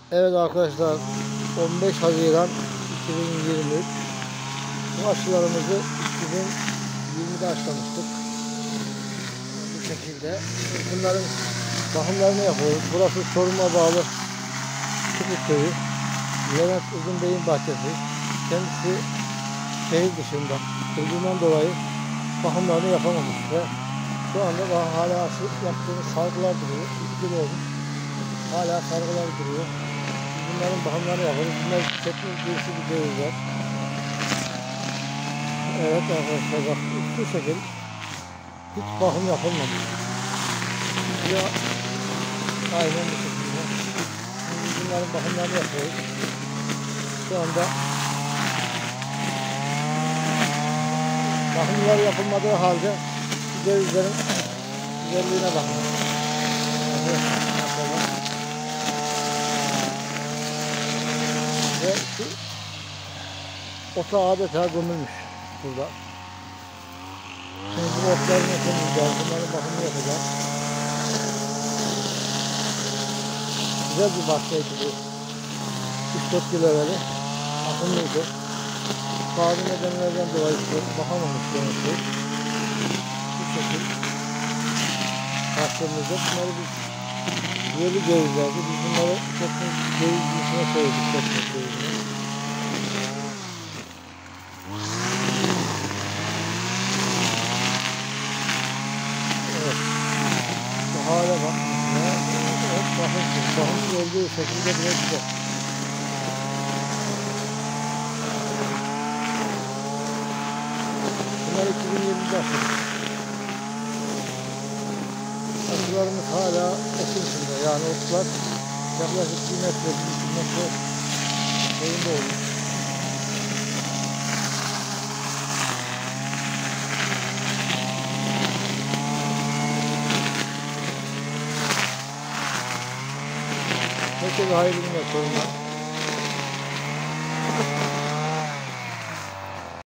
Evet arkadaşlar, 15 Haziran 2023. Bu aşılarımızı 2020'de aşılamıştık. Bu şekilde bunların bakımlarını yapıyoruz. Burası Çorum'a bağlı Çubuk Köyü. Levent Uzunbey'in bahçesi. Kendisi şehir dışında. Çocuğundan dolayı bakımlarını yapamamış ve şu anda daha hala aşı yaptığımız sargılar duruyor. 2 yıl olmuş. Hala sargılar duruyor. Bunların bakımlarını yapıyoruz. Bunlar çekmiş birisi bir cevizler. Evet arkadaşlar, bak şu şekil hiç bakım yapılmamış. Ya aynen bu şekilde. Şimdi bunların bakımlarını yapıyoruz. Şu anda bakımlar yapılmadığı halde cevizlerin güzelliğine bakın. Ve şu ota adeta gömülmüş burada. Şimdi bu otlarını temizleyeceğiz. Bunların bakımını yapacağız. Güzel bir bahçeydi bu. 3-4 yıl evveli. Akıllıydı. Bazı nedenlerden dolayı bakamamış demişti. Bu şekil bahçemizde bunları biz böyle cevizlerdi. Biz bunları çekmek ceviz cinsine koyduk. Çekmek cevizine. Evet. Bu hale bak. Evet, bakımsız. Bakımsız olduğu şekilde bile güzel. Bunlar 2020'de aşıldı. Aşılarımız hala otun içinde. Yani otlar yaklaşık 1 metre, 1 metre boyunda olmuş. Herkese hayırlı günler sorunlar.